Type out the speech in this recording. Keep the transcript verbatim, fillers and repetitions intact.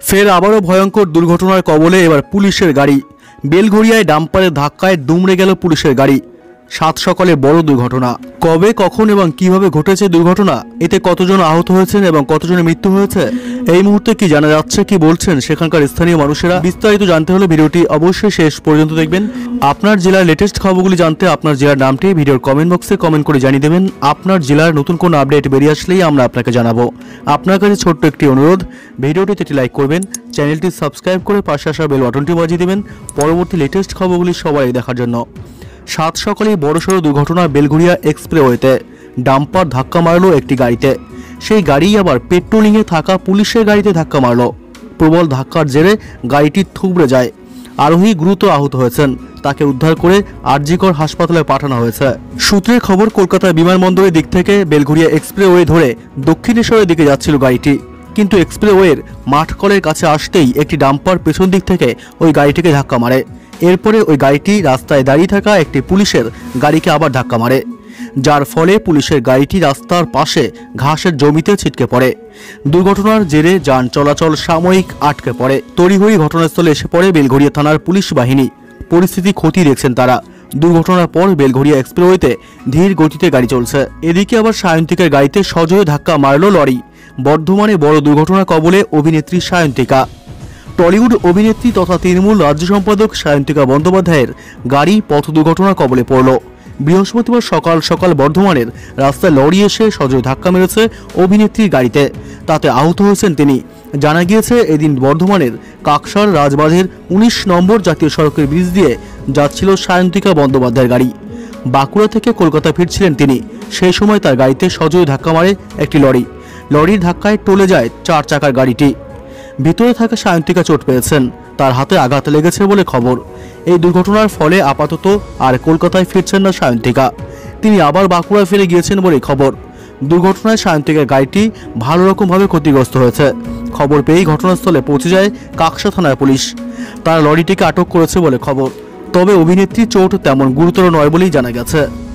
ফের আবারও ভয়ঙ্কর দুর্ঘটনার কবলে এবার পুলিশের গাড়ি। বেলঘরিয়ায় ডাম্পারের ধাক্কায় দুমড়ে গেল পুলিশের গাড়ি। সাত সকালে বড় দুর্ঘটনা। কবে, কখন এবং কিভাবে ঘটেছে দুর্ঘটনা, এতে কতজন আহত হয়েছেন এবং কতজনের মৃত্যু হয়েছে, এই মুহূর্তে কি জানা যাচ্ছে, কি বলছেন সেখানকার স্থানীয় মানুষেরা, বিস্তারিত জানতে হলে ভিডিওটি অবশ্যই শেষ পর্যন্ত দেখবেন। আপনার জেলার লেটেস্ট খবরগুলি জানতে আপনার জেলার নামটি ভিডিওর কমেন্ট বক্সে কমেন্ট করে জানিয়ে দেবেন। আপনার জেলার নতুন কোনো আপডেট বেরিয়ে আসলেই আমরা আপনাকে জানাবো। আপনার কাছে ছোট্ট একটি অনুরোধ, ভিডিওটিতে একটি লাইক করবেন, চ্যানেলটি সাবস্ক্রাইব করে পাশে আসা বেল বাটনটি বাজিয়ে দেবেন পরবর্তী লেটেস্ট খবরগুলি সবাই দেখার জন্য। সাত সকালে বড়সড় দুর্ঘটনা বেলঘরিয়া এক্সপ্রেওয়েতে। ডাম্পার ধাক্কা মারল একটি গাড়িতে। সেই গাড়ি আবার পেট্রোলিংয়ে থাকা পুলিশের গাড়িতে ধাক্কা মারল। প্রবল ধাক্কার জেরে গাড়িটি থুবড়ে যায়। আরোহী গুরুতর আহত হয়েছেন। তাকে উদ্ধার করে আরজিকর হাসপাতালে পাঠানো হয়েছে। সূত্রের খবর, কলকাতা বিমানবন্দরের দিক থেকে বেলঘরিয়া এক্সপ্রেওয়ে ধরে দক্ষিণেশ্বরের দিকে যাচ্ছিল গাড়িটি, কিন্তু এক্সপ্রেওয়ের মাঠকলের কাছে আসতেই একটি ডাম্পার পেছন দিক থেকে ওই গাড়িটিকে ধাক্কা মারে। এরপরে ওই গাড়িটি রাস্তায় দাঁড়িয়ে থাকা একটি পুলিশের গাড়িকে আবার ধাক্কা মারে, যার ফলে পুলিশের গাড়িটি রাস্তার পাশে ঘাসের জমিতে ছিটকে পড়ে। দুর্ঘটনার জেরে যান চলাচল সাময়িক আটকে পড়ে। তড়িঘড়ি ঘটনাস্থলে এসে পড়ে বেলঘরিয়া থানার পুলিশ বাহিনী। পরিস্থিতি খতিয়ে দেখছেন তারা। দুর্ঘটনার পর বেলঘরিয়া এক্সপ্রেওয়েতে ধীর গতিতে গাড়ি চলছে। এদিকে আবার সায়ন্তিকার গাড়িতে সজোরে ধাক্কা মারল লরি। বর্ধমানে বড় দুর্ঘটনার কবলে অভিনেত্রী সায়ন্তিকা। টলিউড অভিনেত্রী তথা তৃণমূল রাজ্য সম্পাদক সায়ন্তিকা বন্দ্যোপাধ্যায়ের গাড়ি পথ দুর্ঘটনার কবলে পড়ল। বৃহস্পতিবার সকাল সকাল বর্ধমানের রাস্তায় লরি এসে সজোরে ধাক্কা মেরেছে অভিনেত্রীর গাড়িতে। তাতে আহত হয়েছেন তিনি। জানা গিয়েছে, এদিন বর্ধমানের কাকসার রাজবাঁধের উনিশ নম্বর জাতীয় সড়কের ব্রিজ দিয়ে যাচ্ছিল সায়ন্তিকা বন্দ্যোপাধ্যায়ের গাড়ি। বাঁকুড়া থেকে কলকাতা ফিরছিলেন তিনি। সেই সময় তার গাড়িতে সজোরে ধাক্কা মারে একটি লরি। লরির ধাক্কায় টলে যায় চার চাকার গাড়িটি। ভিতরে থাকা সায়ন্তিকা চোট পেয়েছেন। তার হাতে আঘাত লেগেছে বলে খবর। এই দুর্ঘটনার ফলে আপাতত আর কলকাতায় ফিরছেন না সায়ন্তিকা। তিনি আবার বাঁকুড়া ফিরে গিয়েছেন বলে খবর। দুর্ঘটনায় সায়ন্তিকার গাড়িটি ভালো রকমভাবে ক্ষতিগ্রস্ত হয়েছে। খবর পেয়েই ঘটনাস্থলে পৌঁছে যায় কাকসা থানার পুলিশ। তারা লরিটিকে আটক করেছে বলে খবর। তবে অভিনেত্রীর চোট তেমন গুরুতর নয় বলেই জানা গেছে।